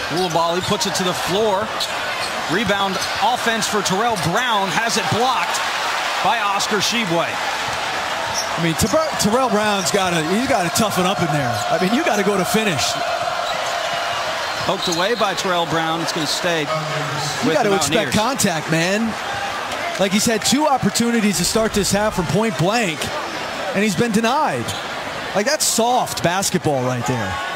Woulibaly puts it to the floor. Rebound offense for Terrell Brown. Has it blocked by Oscar Sheboy. I mean, Terrell Brown's got to toughen up in there. I mean, you got to go to finish. Poked away by Terrell Brown. It's going to stay You with got the to expect Mountaineers. contact, man. Like, he's had 2 opportunities to start this half from point blank, and he's been denied. Like, that's soft basketball right there.